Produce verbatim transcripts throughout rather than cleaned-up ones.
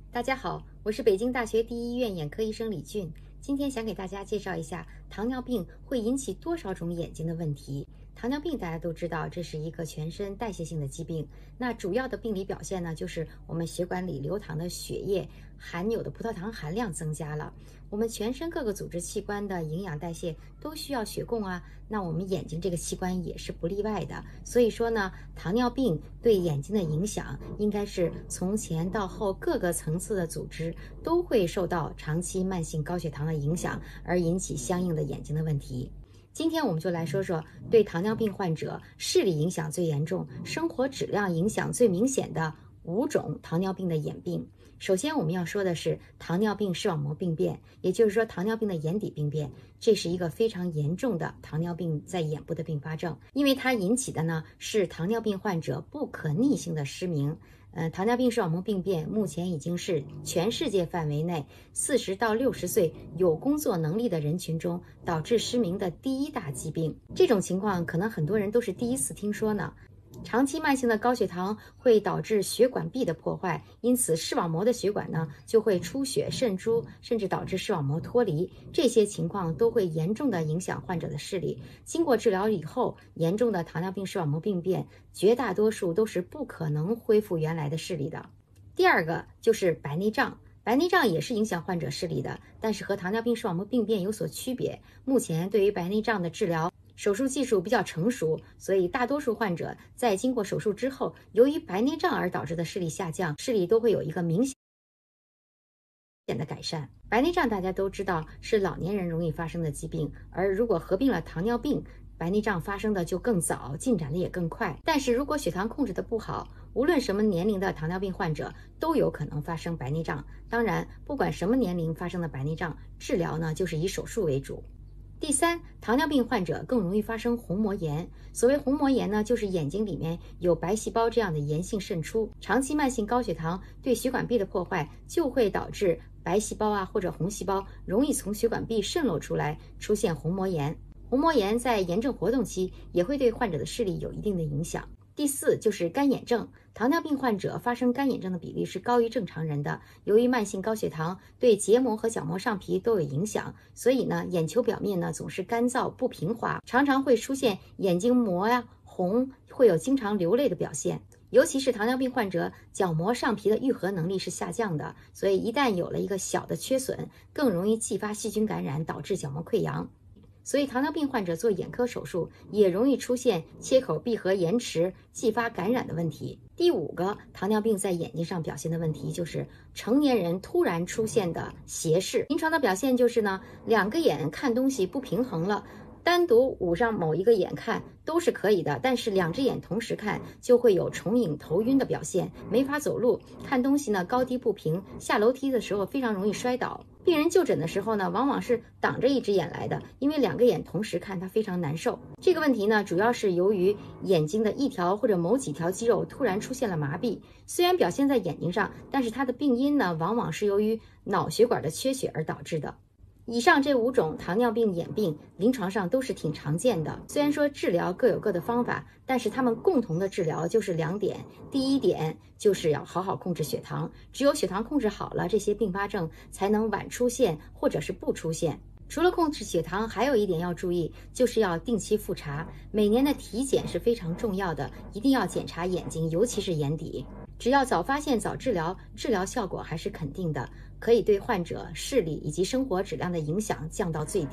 大家好，我是北京大学第一医院眼科医生李俊。今天想给大家介绍一下糖尿病会引起多少种眼睛的问题。糖尿病大家都知道，这是一个全身代谢性的疾病。那主要的病理表现呢，就是我们血管里流淌的血液含有的葡萄糖含量增加了。我们全身各个组织器官的营养代谢都需要血供啊，那我们眼睛这个器官也是不例外的。所以说呢，糖尿病对眼睛的影响应该是从前到后各个层次的组织都会受到长期慢性高血糖的影响，而引起相应的眼睛的问题。今天我们就来说说对糖尿病患者视力影响最严重、生活质量影响最明显的五种糖尿病的眼病。首先我们要说的是糖尿病视网膜病变，也就是说糖尿病的眼底病变，这是一个非常严重的糖尿病在眼部的并发症，因为它引起的呢是糖尿病患者不可逆性的失明。呃，糖尿病视网膜病变目前已经是全世界范围内四十到六十岁有工作能力的人群中导致失明的第一大疾病。这种情况可能很多人都是第一次听说呢。长期慢性的高血糖会导致血管壁的破坏，因此视网膜的血管呢就会出血渗出，甚至导致视网膜脱离。这些情况都会严重的影响患者的视力。经过治疗以后，严重的糖尿病视网膜病变绝大多数都是不可能恢复原来的视力的。第二个就是白内障。白内障也是影响患者视力的，但是和糖尿病视网膜病变有所区别。目前对于白内障的治疗，手术技术比较成熟，所以大多数患者在经过手术之后，由于白内障而导致的视力下降，视力都会有一个明显的改善。白内障大家都知道是老年人容易发生的疾病，而如果合并了糖尿病，白内障发生的就更早，进展的也更快。但是如果血糖控制的不好，无论什么年龄的糖尿病患者都有可能发生白内障。当然，不管什么年龄发生的白内障，治疗呢就是以手术为主。第三，糖尿病患者更容易发生虹膜炎。所谓虹膜炎呢，就是眼睛里面有白细胞这样的炎性渗出。长期慢性高血糖对血管壁的破坏，就会导致白细胞啊或者红细胞容易从血管壁渗漏出来，出现虹膜炎。虹膜炎在炎症活动期也会对患者的视力有一定的影响。第四就是干眼症，糖尿病患者发生干眼症的比例是高于正常人的。由于慢性高血糖对结膜和角膜上皮都有影响，所以呢，眼球表面呢总是干燥不平滑，常常会出现眼睛膜呀、红，会有经常流泪的表现。尤其是糖尿病患者，角膜上皮的愈合能力是下降的，所以一旦有了一个小的缺损，更容易继发细菌感染，导致角膜溃疡。所以糖尿病患者做眼科手术也容易出现切口闭合延迟、继发感染的问题。第五个糖尿病在眼睛上表现的问题就是成年人突然出现的斜视。临床的表现就是呢，两个眼看东西不平衡了，单独捂上某一个眼看都是可以的，但是两只眼同时看就会有重影头晕的表现，没法走路，看东西呢高低不平，下楼梯的时候非常容易摔倒。病人就诊的时候呢，往往是挡着一只眼来的，因为两个眼同时看他非常难受。这个问题呢，主要是由于眼睛的一条或者某几条肌肉突然出现了麻痹，虽然表现在眼睛上，但是它的病因呢，往往是由于脑血管的缺血而导致的。以上这五种糖尿病眼病临床上都是挺常见的，虽然说治疗各有各的方法，但是他们共同的治疗就是两点。第一点就是要好好控制血糖，只有血糖控制好了，这些并发症才能晚出现或者是不出现。除了控制血糖，还有一点要注意，就是要定期复查。每年的体检是非常重要的，一定要检查眼睛，尤其是眼底。只要早发现早治疗，治疗效果还是肯定的，可以对患者视力以及生活质量的影响降到最低。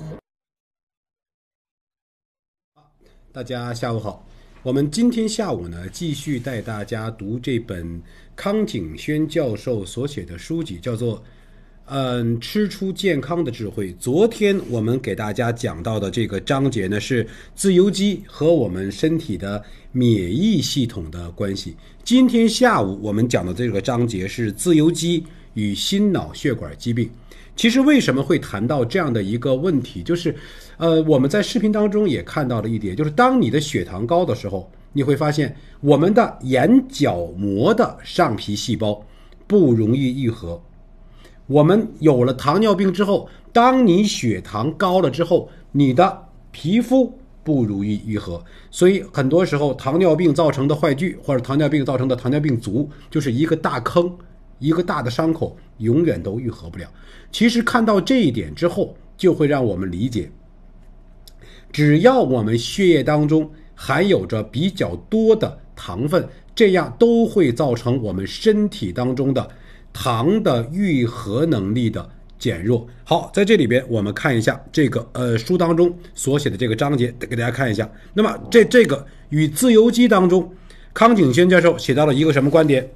大家下午好，我们今天下午呢，继续带大家读这本康景轩教授所写的书籍，叫做嗯，吃出健康的智慧。昨天我们给大家讲到的这个章节呢，是自由基和我们身体的免疫系统的关系。今天下午我们讲的这个章节是自由基与心脑血管疾病。其实为什么会谈到这样的一个问题，就是呃，我们在视频当中也看到了一点，就是当你的血糖高的时候，你会发现我们的眼角膜的上皮细胞不容易愈合。我们有了糖尿病之后，当你血糖高了之后，你的皮肤不如意愈合，所以很多时候糖尿病造成的坏疽或者糖尿病造成的糖尿病足就是一个大坑， 一个大的伤口永远都愈合不了。其实看到这一点之后，就会让我们理解，只要我们血液当中含有着比较多的糖分，这样都会造成我们身体当中的糖的愈合能力的减弱。好，在这里边我们看一下这个呃书当中所写的这个章节，给大家看一下。那么这这个与自由基当中，康景轩教授写到了一个什么观点？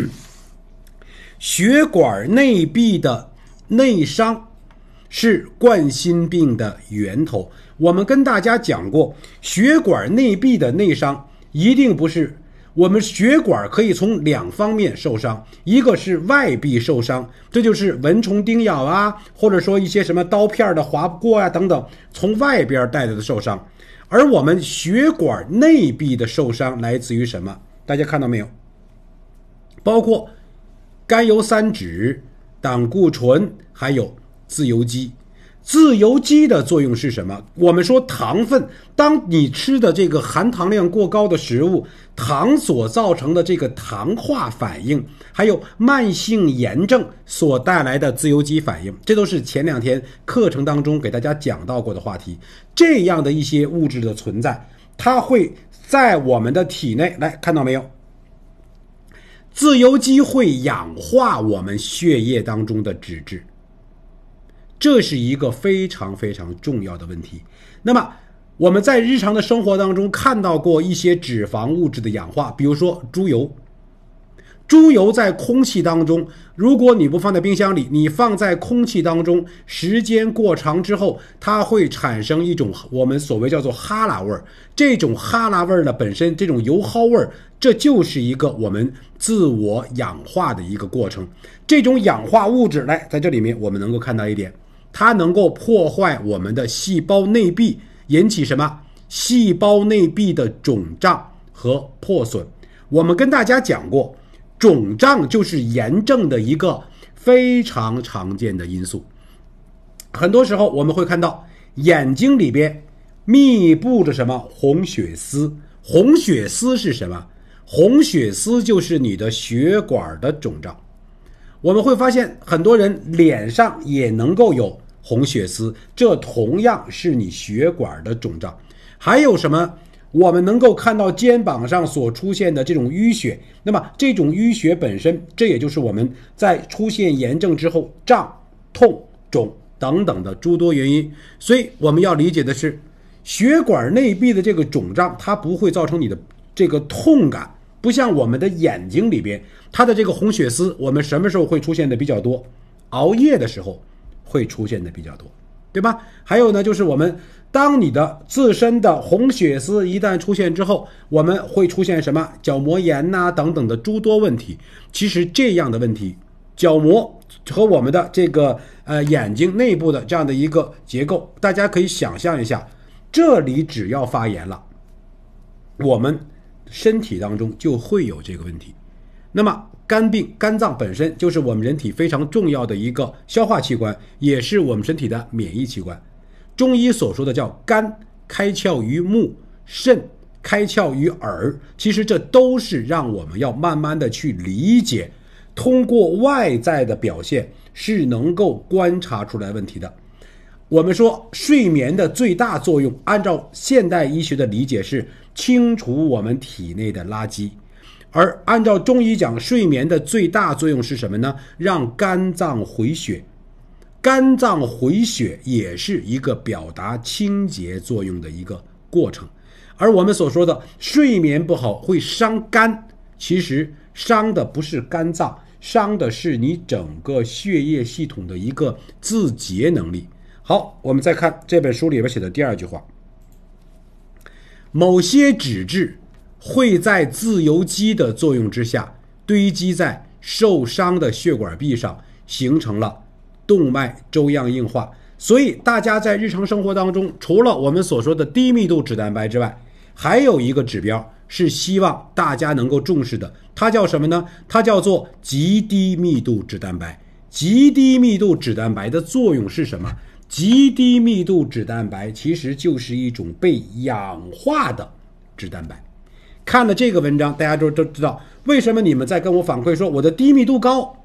血管内壁的内伤是冠心病的源头。我们跟大家讲过，血管内壁的内伤一定不是，我们血管可以从两方面受伤，一个是外壁受伤，这就是蚊虫叮咬啊，或者说一些什么刀片的划不过啊等等，从外边带来的受伤。而我们血管内壁的受伤来自于什么？大家看到没有？包括甘油三酯、胆固醇，还有自由基。自由基的作用是什么？我们说糖分，当你吃的这个含糖量过高的食物，糖所造成的这个糖化反应，还有慢性炎症所带来的自由基反应，这都是前两天课程当中给大家讲到过的话题。这样的一些物质的存在，它会在我们的体内，来看到没有？自由基会氧化我们血液当中的脂质，这是一个非常非常重要的问题。那么我们在日常的生活当中看到过一些脂肪物质的氧化，比如说猪油。猪油在空气当中，如果你不放在冰箱里，你放在空气当中时间过长之后，它会产生一种我们所谓叫做哈喇味儿。这种哈喇味儿呢，本身这种油蒿味儿，这就是一个我们自我氧化的一个过程。这种氧化物质，来，在这里面我们能够看到一点，它能够破坏我们的细胞内壁，引起什么？细胞内壁的肿胀和破损。我们跟大家讲过，肿胀就是炎症的一个非常常见的因素。很多时候我们会看到眼睛里边密布着什么？红血丝。红血丝是什么？红血丝就是你的血管的肿胀。我们会发现很多人脸上也能够有红血丝，这同样是你血管的肿胀。还有什么？我们能够看到肩膀上所出现的这种淤血，那么这种淤血本身，这也就是我们在出现炎症之后胀、痛、肿等等的诸多原因。所以我们要理解的是，血管内壁的这个肿胀，它不会造成你的这个痛感，不像我们的眼睛里边，它的这个红血丝，我们什么时候会出现的比较多？熬夜的时候会出现的比较多，对吧？还有呢，就是我们当你的自身的红血丝一旦出现之后，我们会出现什么角膜炎呐、啊、等等的诸多问题。其实这样的问题，角膜和我们的这个呃眼睛内部的这样的一个结构，大家可以想象一下，这里只要发炎了，我们身体当中就会有这个问题。那么肝病，肝脏本身就是我们人体非常重要的一个消化器官，也是我们身体的免疫器官。中医所说的叫肝开窍于目，肾开窍于耳，其实这都是让我们要慢慢的去理解，通过外在的表现是能够观察出来问题的。我们说睡眠的最大作用，按照现代医学的理解是清除我们体内的垃圾，而按照中医讲，睡眠的最大作用是什么呢？让肝脏回血。肝脏回血也是一个表达清洁作用的一个过程。而我们所说的睡眠不好会伤肝，其实伤的不是肝脏，伤的是你整个血液系统的一个自洁能力。好，我们再看这本书里边写的第二句话，某些脂质会在自由基的作用之下堆积在受伤的血管壁上，形成了动脉粥样硬化。所以大家在日常生活当中，除了我们所说的低密度脂蛋白之外，还有一个指标是希望大家能够重视的，它叫什么呢？它叫做极低密度脂蛋白。极低密度脂蛋白的作用是什么？极低密度脂蛋白其实就是一种被氧化的脂蛋白。看了这个文章，大家都都知道为什么你们在跟我反馈说我的低密度高，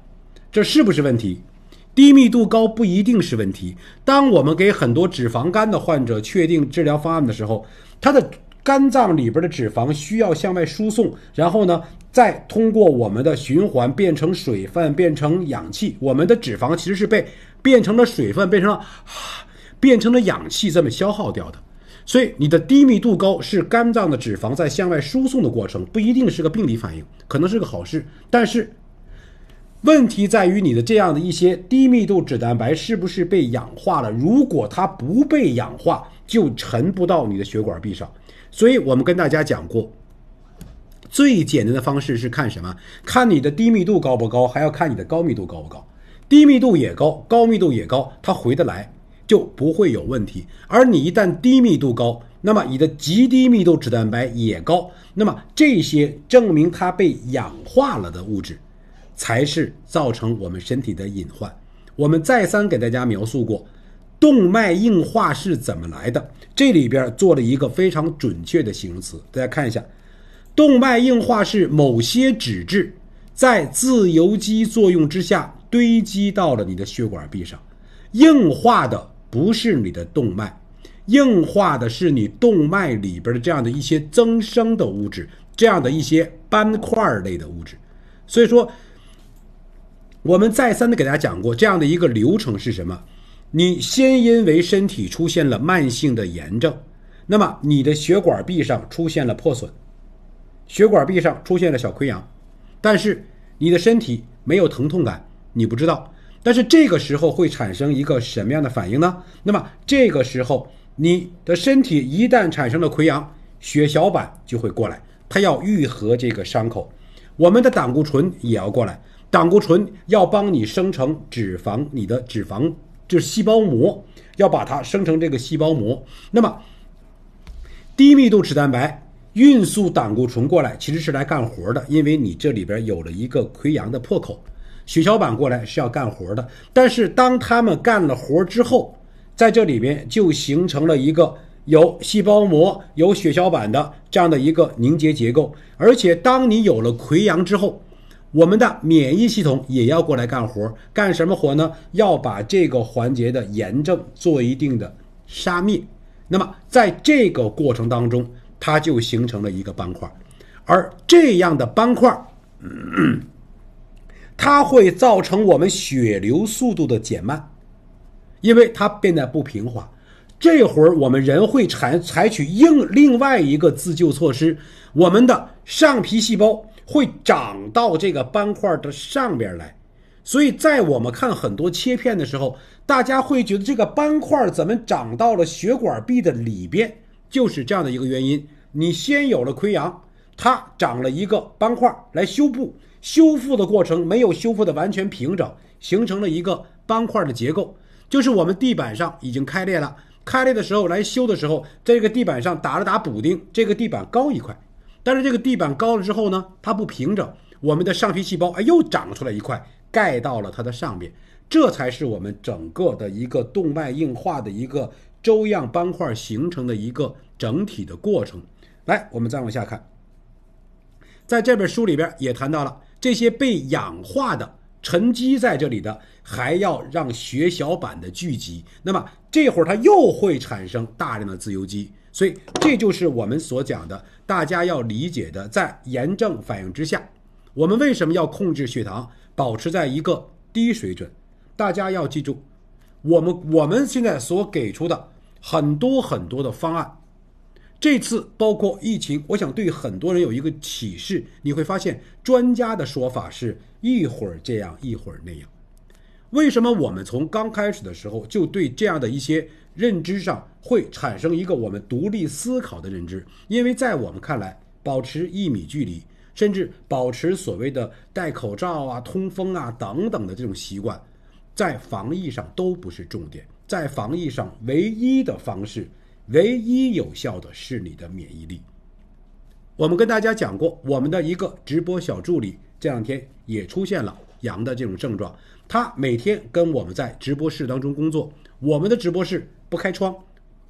这是不是问题？低密度高不一定是问题。当我们给很多脂肪肝的患者确定治疗方案的时候，他的肝脏里边的脂肪需要向外输送，然后呢，再通过我们的循环变成水分，变成氧气。我们的脂肪其实是被变成了水分，变成了变成了氧气这么消耗掉的。所以你的低密度高是肝脏的脂肪在向外输送的过程，不一定是个病理反应，可能是个好事。但是问题在于你的这样的一些低密度脂蛋白是不是被氧化了？如果它不被氧化，就沉不到你的血管壁上。所以我们跟大家讲过，最简单的方式是看什么？看你的低密度高不高，还要看你的高密度高不高。低密度也高，高密度也高，它回得来就不会有问题。而你一旦低密度高，那么你的极低密度脂蛋白也高，那么这些证明它被氧化了的物质才是造成我们身体的隐患。我们再三给大家描述过动脉硬化是怎么来的，这里边做了一个非常准确的形容词，大家看一下，动脉硬化是某些脂质在自由基作用之下堆积到了你的血管壁上。硬化的不是你的动脉，硬化的是你动脉里边的这样的一些增生的物质，这样的一些斑块类的物质。所以说我们再三的给大家讲过，这样的一个流程是什么？你先因为身体出现了慢性的炎症，那么你的血管壁上出现了破损，血管壁上出现了小溃疡，但是你的身体没有疼痛感，你不知道。但是这个时候会产生一个什么样的反应呢？那么这个时候你的身体一旦产生了溃疡，血小板就会过来，它要愈合这个伤口。我们的胆固醇也要过来，胆固醇要帮你生成脂肪，你的脂肪就是细胞膜，要把它生成这个细胞膜。那么低密度脂蛋白运输胆固醇过来其实是来干活的，因为你这里边有了一个溃疡的破口，血小板过来是要干活的。但是当他们干了活之后，在这里边就形成了一个有细胞膜有血小板的这样的一个凝结结构。而且当你有了溃疡之后，我们的免疫系统也要过来干活，干什么活呢？要把这个环节的炎症做一定的杀灭。那么在这个过程当中，它就形成了一个斑块，而这样的斑块嗯它会造成我们血流速度的减慢，因为它变得不平滑。这会儿我们人会采采取另另外一个自救措施，我们的上皮细胞会长到这个斑块的上边来。所以在我们看很多切片的时候，大家会觉得这个斑块怎么长到了血管壁的里边，就是这样的一个原因。你先有了溃疡，它长了一个斑块来修补，修复的过程没有修复的完全平整，形成了一个斑块的结构。就是我们地板上已经开裂了，开裂的时候来修的时候，这个地板上打了打补丁，这个地板高一块，但是这个地板高了之后呢，它不平整，我们的上皮细胞哎又长出来一块，盖到了它的上面。这才是我们整个的一个动脉硬化的一个粥样斑块形成的一个整体的过程。来，我们再往下看，在这本书里边也谈到了这些被氧化的沉积在这里的，还要让血小板的聚集，那么这会儿它又会产生大量的自由基。所以这就是我们所讲的，大家要理解的，在炎症反应之下，我们为什么要控制血糖，保持在一个低水准。大家要记住，我们我们现在所给出的很多很多的方案，这次包括疫情，我想对很多人有一个启示，你会发现专家的说法是一会儿这样一会儿那样。为什么我们从刚开始的时候就对这样的一些认知上会产生一个我们独立思考的认知？因为在我们看来，保持一米距离，甚至保持所谓的戴口罩啊、通风啊等等的这种习惯，在防疫上都不是重点。在防疫上唯一的方式，唯一有效的是你的免疫力。我们跟大家讲过，我们的一个直播小助理这两天也出现了阳的这种症状，他每天跟我们在直播室当中工作，我们的直播室不开窗，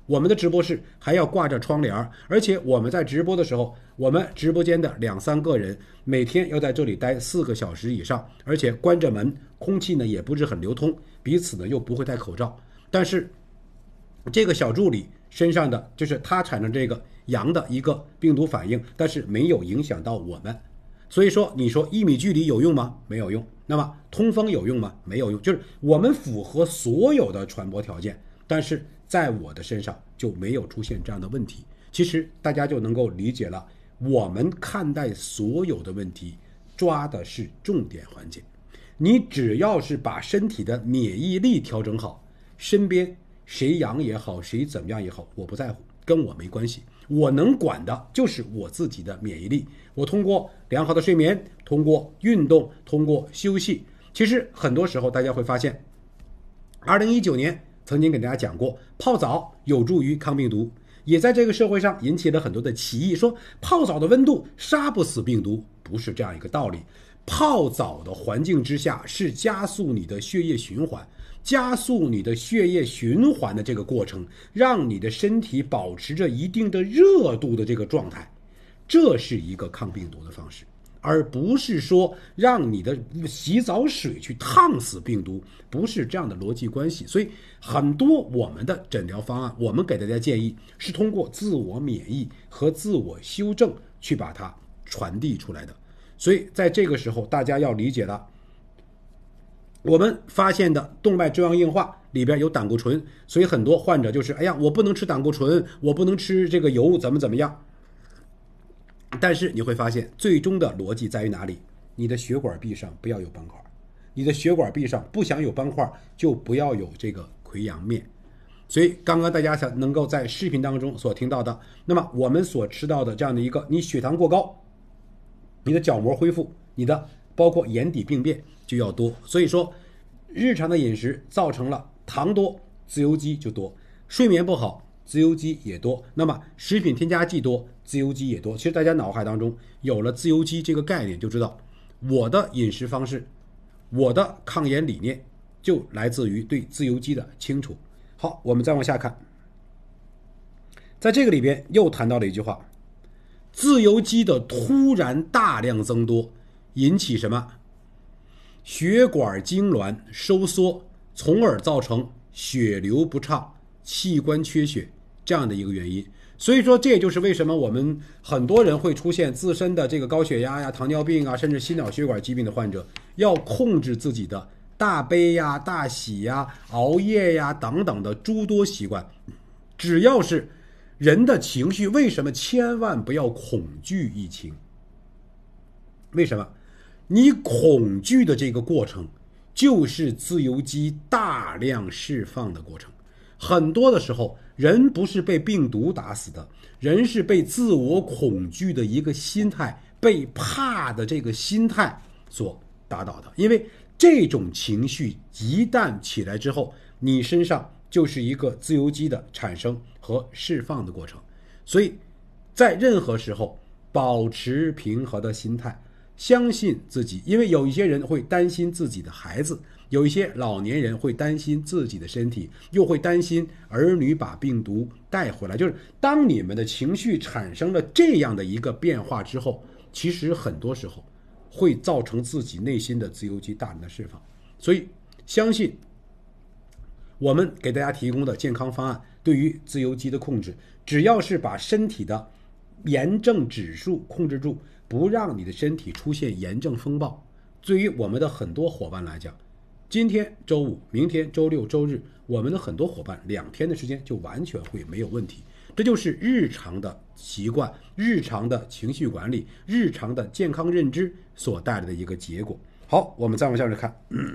我们的直播室还要挂着窗帘，而且我们在直播的时候，我们直播间的两三个人每天要在这里待四个小时以上，而且关着门，空气呢也不是很流通，彼此呢又不会戴口罩。但是这个小助理身上的就是他产生这个阳的一个病毒反应，但是没有影响到我们。所以说你说一米距离有用吗？没有用。那么通风有用吗？没有用。就是我们符合所有的传播条件，但是在我的身上就没有出现这样的问题。其实大家就能够理解了，我们看待所有的问题抓的是重点环节。你只要是把身体的免疫力调整好，身边谁阳也好，谁怎么样也好，我不在乎，跟我没关系。我能管的就是我自己的免疫力。我通过良好的睡眠，通过运动，通过休息。其实很多时候大家会发现，二零一九年曾经给大家讲过，泡澡有助于抗病毒，也在这个社会上引起了很多的歧义，说泡澡的温度杀不死病毒，不是这样一个道理。泡澡的环境之下是加速你的血液循环，加速你的血液循环的这个过程，让你的身体保持着一定的热度的这个状态，这是一个抗病毒的方式，而不是说让你的洗澡水去烫死病毒，不是这样的逻辑关系。所以很多我们的诊疗方案，我们给大家建议是通过自我免疫和自我修正去把它传递出来的。所以在这个时候大家要理解了，我们发现的动脉粥样硬化里边有胆固醇，所以很多患者就是哎呀，我不能吃胆固醇，我不能吃这个油，怎么怎么样。但是你会发现最终的逻辑在于哪里？你的血管壁上不要有斑块，你的血管壁上不想有斑块，就不要有这个溃疡面。所以刚刚大家想能够在视频当中所听到的，那么我们所吃到的这样的一个，你血糖过高，你的角膜恢复，你的包括眼底病变就要多。所以说日常的饮食造成了糖多，自由基就多，睡眠不好，自由基也多，那么食品添加剂多，自由基也多。其实大家脑海当中有了自由基这个概念，就知道我的饮食方式，我的抗炎理念就来自于对自由基的清楚。好，我们再往下看，在这个里边又谈到了一句话，自由基的突然大量增多引起什么？血管痉挛收缩，从而造成血流不畅，器官缺血这样的一个原因。所以说这也就是为什么我们很多人会出现自身的这个高血压呀、糖尿病啊，甚至心脑血管疾病的患者，要控制自己的大悲呀、大喜呀、熬夜呀等等的诸多习惯。只要是人的情绪，为什么千万不要恐惧疫情？为什么？你恐惧的这个过程就是自由基大量释放的过程。很多的时候人不是被病毒打死的，人是被自我恐惧的一个心态，被怕的这个心态所打倒的。因为这种情绪一旦起来之后，你身上就是一个自由基的产生和释放的过程。所以在任何时候保持平和的心态，相信自己。因为有一些人会担心自己的孩子，有一些老年人会担心自己的身体，又会担心儿女把病毒带回来。就是当你们的情绪产生了这样的一个变化之后，其实很多时候会造成自己内心的自由基大量的释放。所以相信我们给大家提供的健康方案对于自由基的控制，只要是把身体的炎症指数控制住，不让你的身体出现炎症风暴。对于我们的很多伙伴来讲，今天周五，明天周六周日，我们的很多伙伴两天的时间就完全会没有问题。这就是日常的习惯，日常的情绪管理，日常的健康认知所带来的一个结果。好，我们再往下看，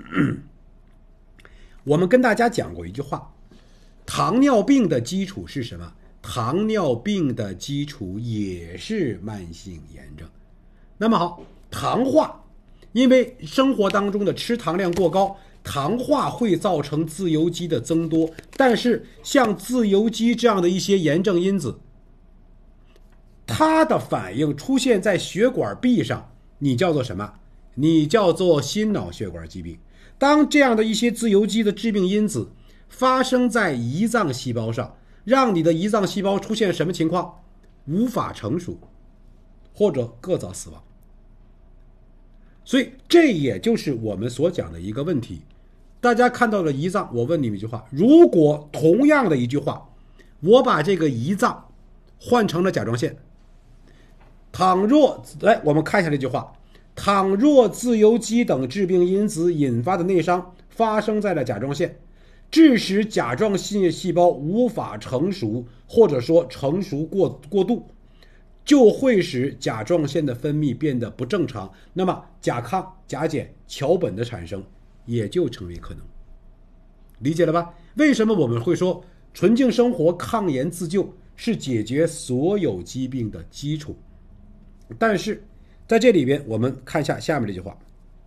我们跟大家讲过一句话，糖尿病的基础是什么？糖尿病的基础也是慢性炎症。那么好，糖化，因为生活当中的吃糖量过高，糖化会造成自由基的增多。但是像自由基这样的一些炎症因子，它的反应出现在血管壁上，你叫做什么？你叫做心脑血管疾病。当这样的一些自由基的致病因子发生在胰脏细胞上， 让你的胰脏细胞出现什么情况？无法成熟，或者各早死亡。所以这也就是我们所讲的一个问题。大家看到了胰脏，我问你们一句话，如果同样的一句话，我把这个胰脏换成了甲状腺，倘若来我们看一下这句话，倘若自由基等致病因子引发的内伤发生在了甲状腺，致使甲状腺细胞无法成熟，或者说成熟过过度，就会使甲状腺的分泌变得不正常，那么甲亢、甲减、桥本的产生也就成为可能。理解了吧？为什么我们会说纯净生活、抗炎自救是解决所有疾病的基础？但是在这里边，我们看一下下面这句话，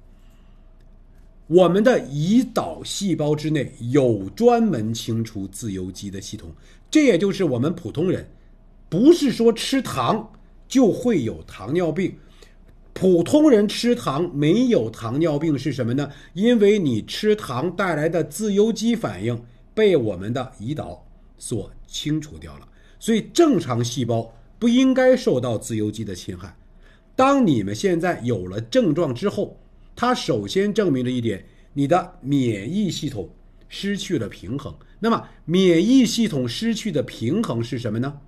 我们的胰岛细胞之内有专门清除自由基的系统，这也就是我们普通人不是说吃糖就会有糖尿病，普通人吃糖没有糖尿病是什么呢？因为你吃糖带来的自由基反应被我们的胰岛所清除掉了，所以正常细胞不应该受到自由基的侵害。当你们现在有了症状之后，它首先证明了一点，你的免疫系统失去了平衡。那么免疫系统失去的平衡是什么呢？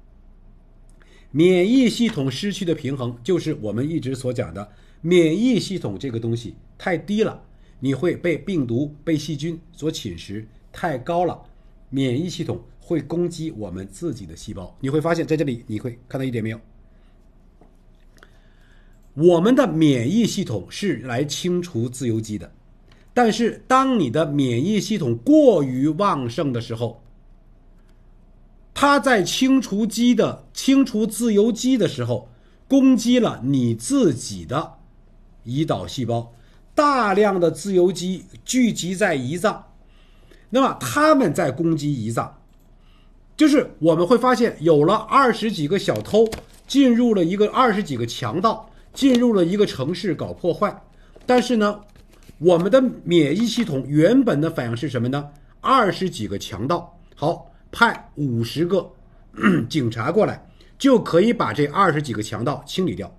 免疫系统失去的平衡就是我们一直所讲的，免疫系统这个东西太低了，你会被病毒、被细菌所侵蚀；太高了，免疫系统会攻击我们自己的细胞。你会发现在这里你会看到一点没有？我们的免疫系统是来清除自由基的，但是当你的免疫系统过于旺盛的时候，它在清除基的清除自由基的时候，攻击了你自己的胰岛细胞，大量的自由基聚集在胰脏，那么他们在攻击胰脏，就是我们会发现有了二十几个小偷进入了一个二十几个强盗进入了一个城市搞破坏，但是呢，我们的免疫系统原本的反应是什么呢？二十几个强盗，好，派五十个警察过来，就可以把这二十几个强盗清理掉，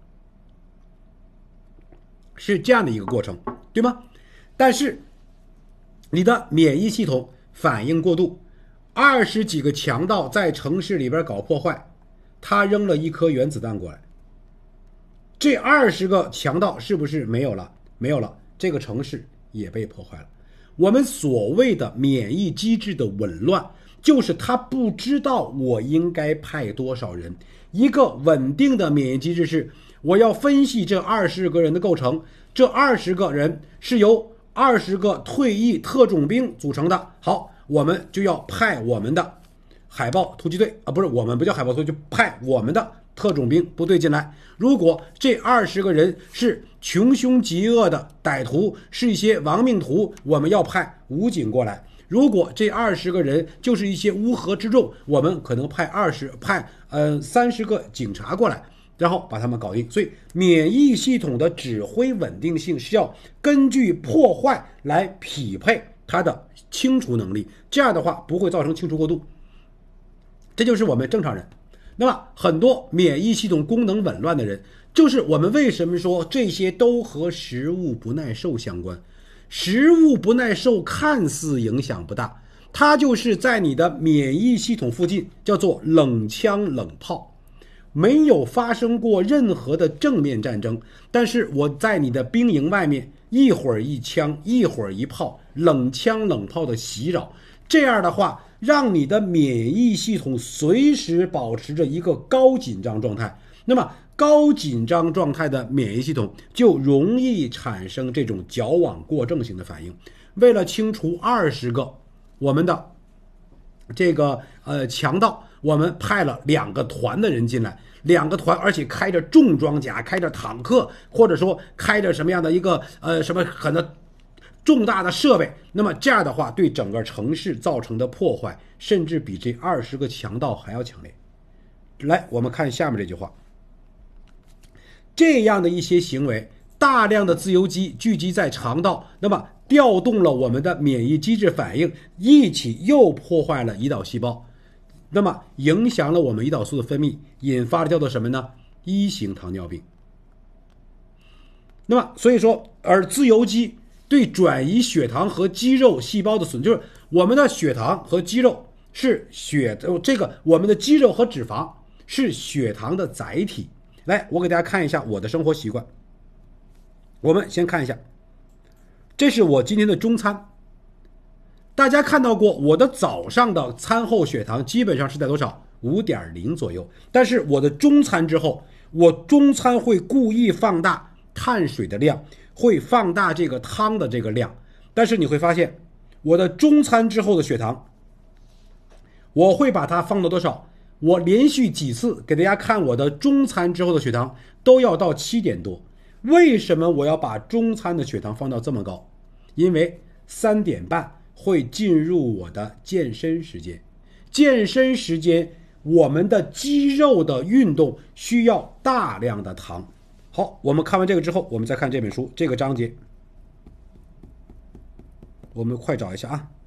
是这样的一个过程，对吗？但是你的免疫系统反应过度，二十几个强盗在城市里边搞破坏，他扔了一颗原子弹过来，这二十个强盗是不是没有了？没有了，这个城市也被破坏了。我们所谓的免疫机制的紊乱，就是他不知道我应该派多少人。一个稳定的免疫机制是，我要分析这二十个人的构成，这二十个人是由二十个退役特种兵组成的。好，我们就要派我们的海豹突击队啊，不是，我们不叫海豹突击队，就派我们的特种兵部队进来。如果这二十个人是穷凶极恶的歹徒，是一些亡命徒，我们要派武警过来。如果这二十个人就是一些乌合之众，我们可能派二十派呃三十个警察过来，然后把他们搞定。所以免疫系统的指挥稳定性是要根据破坏来匹配它的清除能力，这样的话不会造成清除过度。这就是我们正常人。那么很多免疫系统功能紊乱的人，就是我们为什么说这些都和食物不耐受相关。食物不耐受看似影响不大，它就是在你的免疫系统附近叫做冷枪冷炮，没有发生过任何的正面战争，但是我在你的兵营外面一会儿一枪一会儿一炮，冷枪冷炮的袭扰，这样的话让你的免疫系统随时保持着一个高紧张状态，那么高紧张状态的免疫系统就容易产生这种矫枉过正型的反应。为了清除二十个我们的这个呃强盗，我们派了两个团的人进来，两个团，而且开着重装甲，开着坦克，或者说开着什么样的一个呃什么很多重大的设备，那么这样的话对整个城市造成的破坏，甚至比这二十个强盗还要强烈。来，我们看下面这句话。这样的一些行为，大量的自由基聚集在肠道，那么调动了我们的免疫机制反应，一起又破坏了胰岛细胞。 那么影响了我们胰岛素的分泌，引发了叫做什么呢？一型糖尿病。那么所以说，而自由基对转移血糖和肌肉细胞的损，就是我们的血糖和肌肉是血这个我们的肌肉和脂肪是血糖的载体。来，我给大家看一下我的生活习惯。我们先看一下，这是我今天的中餐。大家看到过我的早上的餐后血糖基本上是在多少？ 五点零 左右。但是我的中餐之后，我中餐会故意放大碳水的量，会放大这个汤的这个量。但是你会发现，我的中餐之后的血糖，我会把它放到多少？我连续几次给大家看我的中餐之后的血糖都要到七点多。为什么我要把中餐的血糖放到这么高？因为三点半会进入我的健身时间，健身时间我们的肌肉的运动需要大量的糖。好，我们看完这个之后，我们再看这本书这个章节，我们快找一下啊，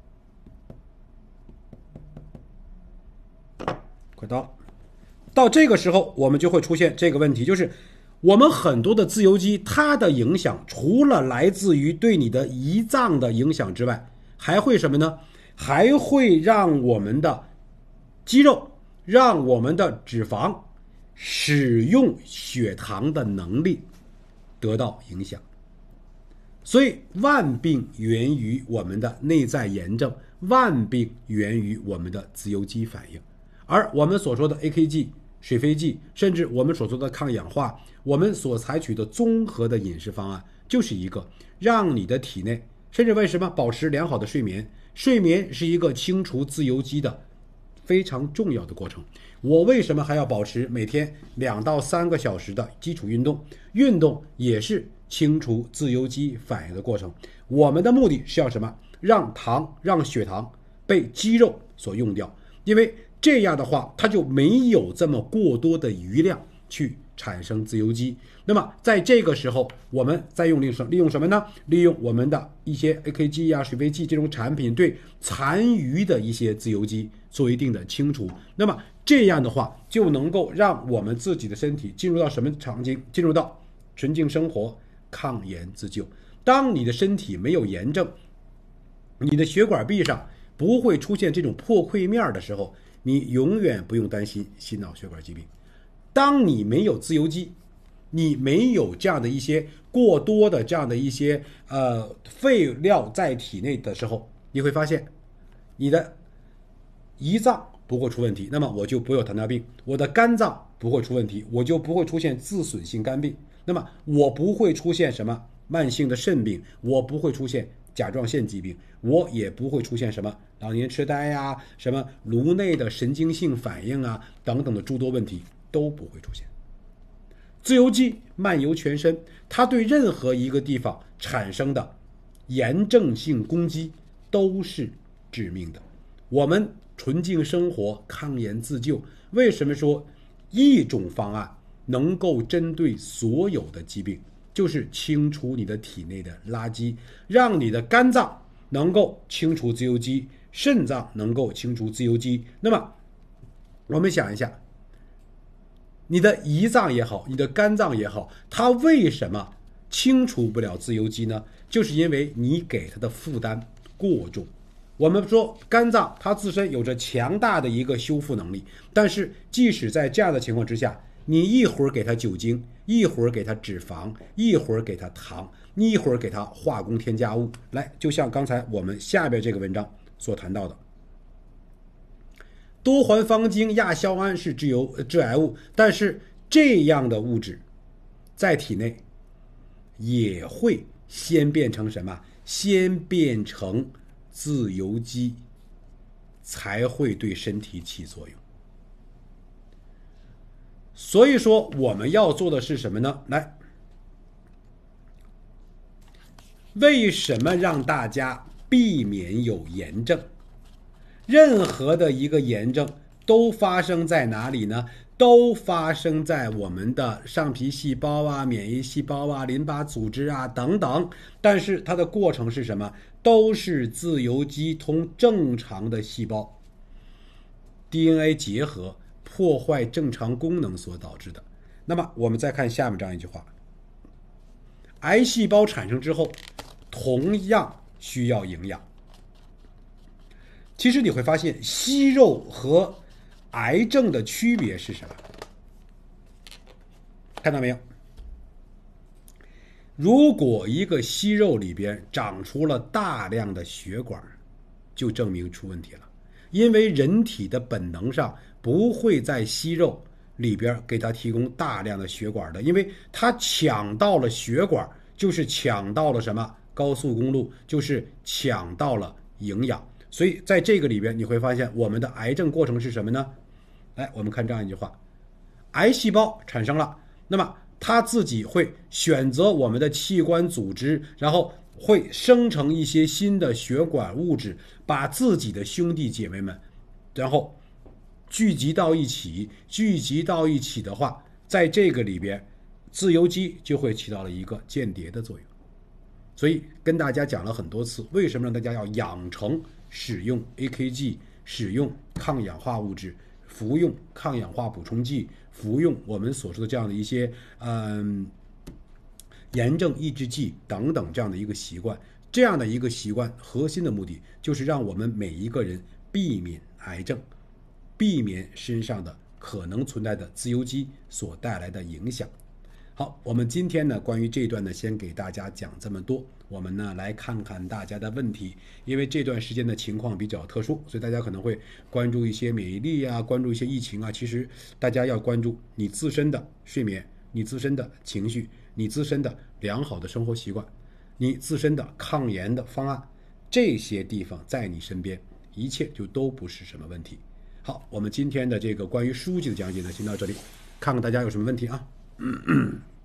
快到了。到这个时候我们就会出现这个问题，就是我们很多的自由基，它的影响除了来自于对你的胰脏的影响之外，还会什么呢？还会让我们的肌肉，让我们的脂肪使用血糖的能力得到影响。所以万病源于我们的内在炎症，万病源于我们的自由基反应。而我们所说的 A K G、 水飞剂，甚至我们所说的抗氧化，我们所采取的综合的饮食方案，就是一个让你的体内，甚至为什么保持良好的睡眠，睡眠是一个清除自由基的非常重要的过程。我为什么还要保持每天两到三个小时的基础运动？运动也是清除自由基反应的过程。我们的目的是要什么？让糖，让血糖被肌肉所用掉，因为这样的话，它就没有这么过多的余量去产生自由基。那么在这个时候，我们再用利用利用什么呢？利用我们的一些 A K G 啊、水飞剂这种产品，对残余的一些自由基做一定的清除。那么这样的话，就能够让我们自己的身体进入到什么场景？进入到纯净生活、抗炎自救。当你的身体没有炎症，你的血管壁上不会出现这种破溃面的时候，你永远不用担心心脑血管疾病。当你没有自由基，你没有这样的一些过多的这样的一些呃废料在体内的时候，你会发现你的胰脏不会出问题，那么我就不会有糖尿病；我的肝脏不会出问题，我就不会出现自损性肝病；那么我不会出现什么慢性的肾病，我不会出现甲状腺疾病，我也不会出现什么老年痴呆呀、啊、什么颅内的神经性反应啊等等的诸多问题都不会出现。自由基漫游全身，它对任何一个地方产生的炎症性攻击都是致命的。我们纯净生活、抗炎自救，为什么说一种方案能够针对所有的疾病？就是清除你的体内的垃圾，让你的肝脏能够清除自由基，肾脏能够清除自由基。那么我们想一下，你的胰脏也好，你的肝脏也好，它为什么清除不了自由基呢？就是因为你给它的负担过重。我们说肝脏它自身有着强大的一个修复能力，但是即使在这样的情况之下，你一会儿给它酒精，一会儿给它脂肪，一会儿给它糖，一会儿给它化工添加物，来，就像刚才我们下边这个文章所谈到的，多环芳烃、亚硝胺是致由致癌物，但是这样的物质在体内也会先变成什么？先变成自由基，才会对身体起作用。所以说我们要做的是什么呢？来，为什么让大家避免有炎症？任何的一个炎症都发生在哪里呢？都发生在我们的上皮细胞啊、免疫细胞啊、淋巴组织啊等等。但是它的过程是什么？都是自由基同正常的细胞 D N A 结合破坏正常功能所导致的。那么我们再看下面这样一句话，癌细胞产生之后同样需要营养。其实你会发现息肉和癌症的区别是什么？看到没有？如果一个息肉里边长出了大量的血管，就证明出问题了。因为人体的本能上不会在息肉里边给它提供大量的血管的，因为它抢到了血管，就是抢到了什么？高速公路，就是抢到了营养。所以在这个里边你会发现我们的癌症过程是什么呢？来，我们看这样一句话，癌细胞产生了，那么它自己会选择我们的器官组织，然后会生成一些新的血管物质，把自己的兄弟姐妹们然后聚集到一起，聚集到一起的话，在这个里边自由基就会起到了一个间谍的作用。所以跟大家讲了很多次，为什么让大家要养成使用 A K G， 使用抗氧化物质，服用抗氧化补充剂，服用我们所说的这样的一些嗯炎症抑制剂等等这样的一个习惯。这样的一个习惯核心的目的就是让我们每一个人避免癌症，避免身上的可能存在的自由基所带来的影响。好，我们今天呢关于这一段呢先给大家讲这么多。我们呢来看看大家的问题，因为这段时间的情况比较特殊，所以大家可能会关注一些免疫力啊，关注一些疫情啊。其实大家要关注你自身的睡眠，你自身的情绪，你自身的良好的生活习惯，你自身的抗炎的方案，这些地方在你身边，一切就都不是什么问题。好，我们今天的这个关于书籍的讲解呢先到这里，看看大家有什么问题啊。